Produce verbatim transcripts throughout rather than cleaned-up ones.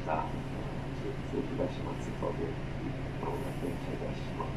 た。東松戸でまもなく停車します。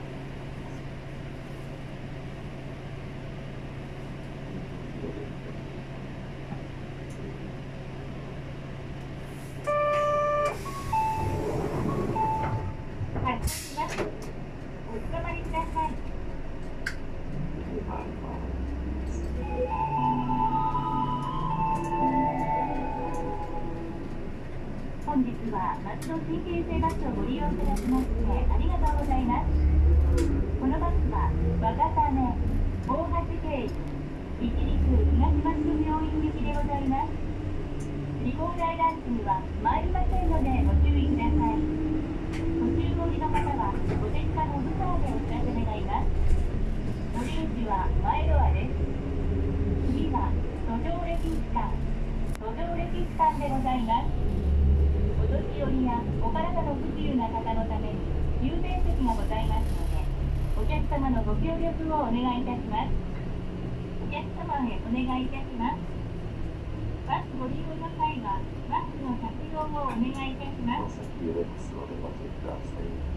本日は松戸新京成バスをご利用いただきましてありがとうございます。このバスは若種大橋経由一陸東松戸病院行きでございます。利口台ランチには参りませんのでご注意ください。途中降りの方はお手下の部からでお知らせ願います。乗り口は前ドアです。次は途上歴史館途上歴史館でございます。お年寄りやお体の不自由な方のために優先席がございますので、お客様のご協力をお願いいたします。お客様へお願いいたします。バスご利用の際はマスクの着用をお願いいたします。 先揺れますのでご注意ください。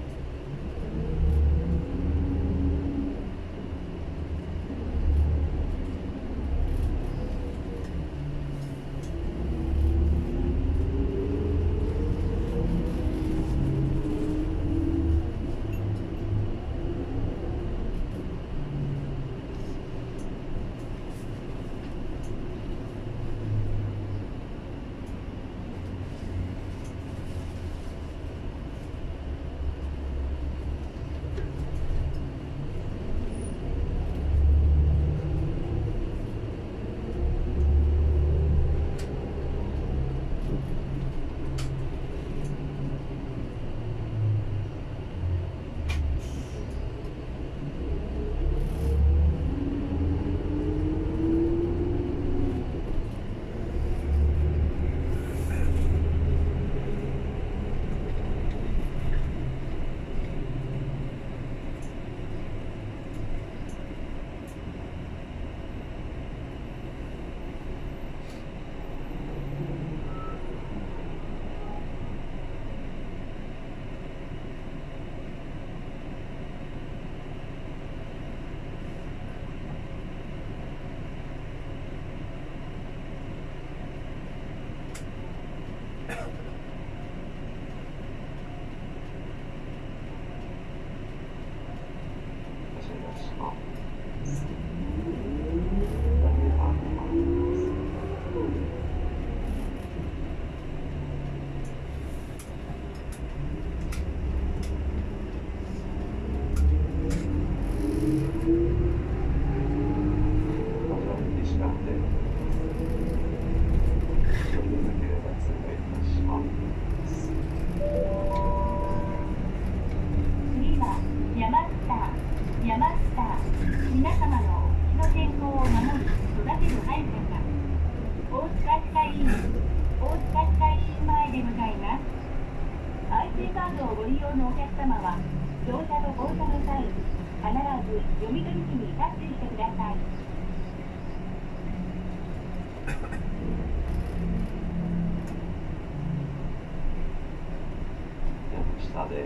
下で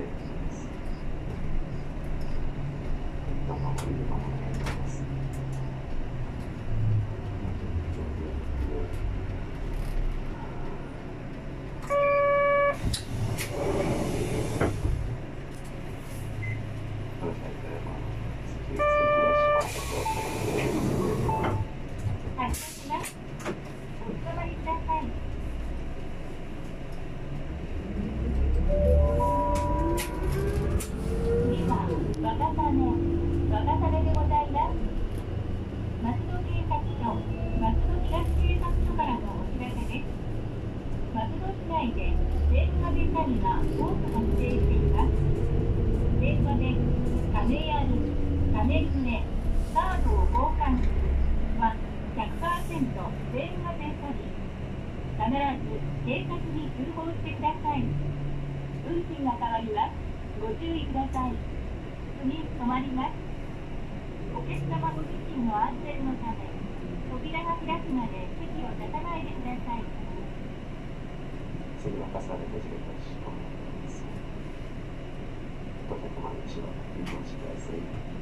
生の入れ物になります。 次は重ねて自分たちと思います。とても毎日は移動しやすい。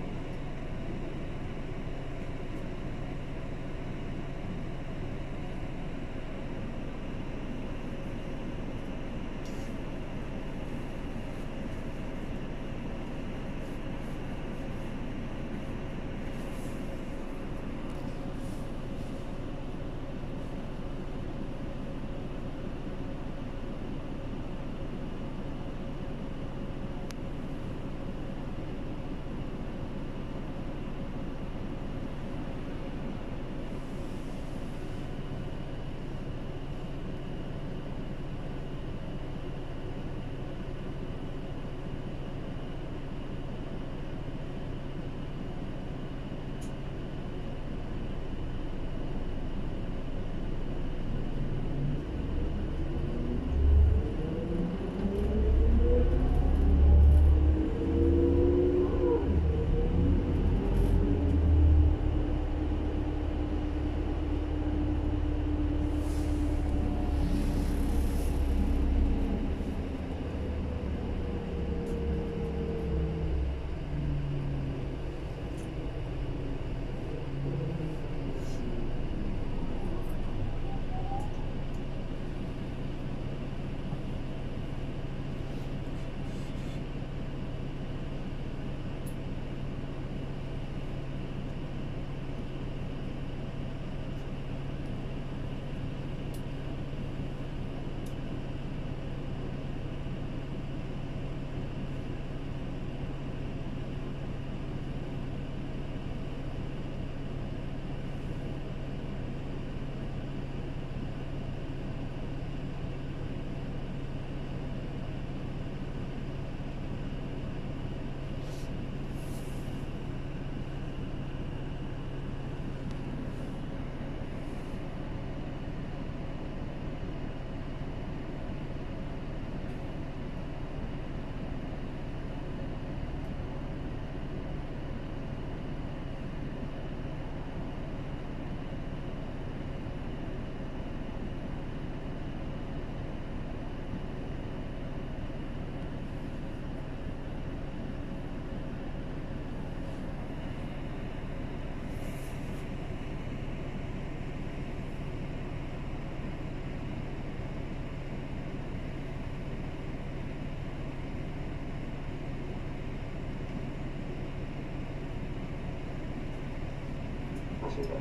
お願いします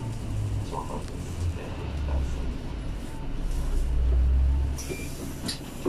。Thank you.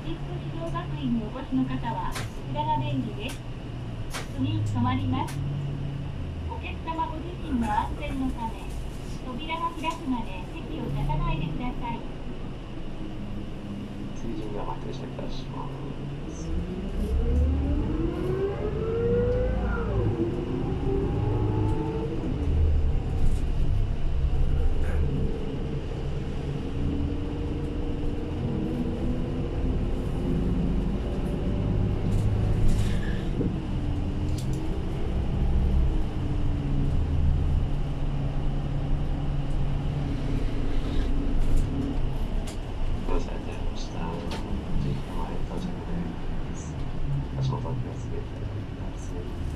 シスコ指導学院にお越しの方はこちらが便利です。次止まります。お客様ご自身の安全のため、扉が開くまで席を立たないでください。 次順が待っていたします。足元には滑ったりする。